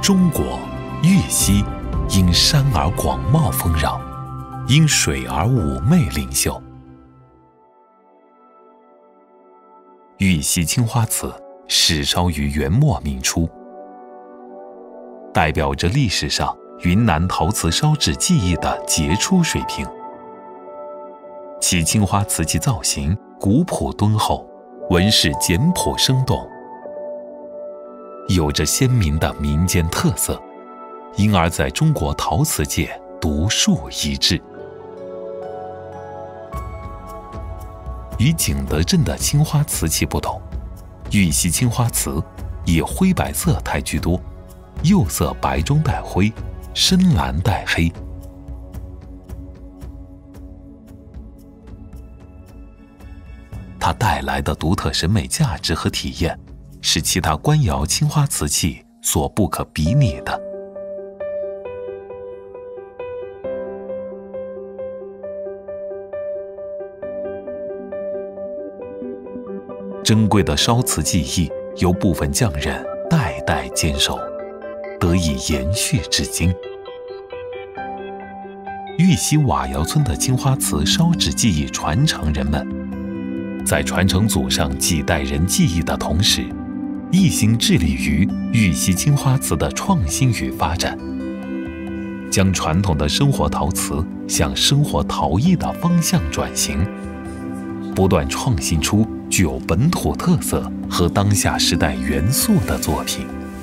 中国玉溪因山而广袤丰饶，因水而妩媚灵秀。玉溪青花瓷始烧于元末明初，代表着历史上云南陶瓷烧制技艺的杰出水平。其青花瓷器造型古朴敦厚，纹饰简朴生动，有着鲜明的民间特色，因而在中国陶瓷界独树一帜。与景德镇的青花瓷器不同，玉溪青花瓷以灰白色态居多，釉色白中带灰，深蓝带黑。它带来的独特审美价值和体验，是其他官窑青花瓷器所不可比拟的。珍贵的烧瓷技艺由部分匠人代代坚守，得以延续至今。玉溪瓦窑村的青花瓷烧制技艺传承人们，在传承祖上几代人技艺的同时，一心致力于玉溪青花瓷的创新与发展，将传统的生活陶瓷向生活陶艺的方向转型，不断创新出具有本土特色和当下时代元素的作品。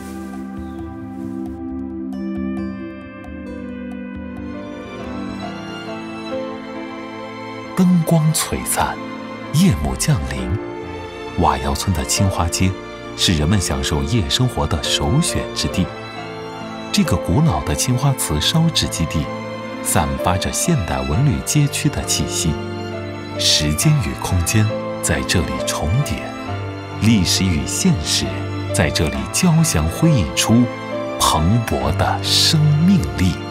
灯光璀璨，夜幕降临，瓦窑村的青花街是人们享受夜生活的首选之地。这个古老的青花瓷烧制基地，散发着现代文旅街区的气息。时间与空间在这里重叠，历史与现实在这里交相辉映出蓬勃的生命力。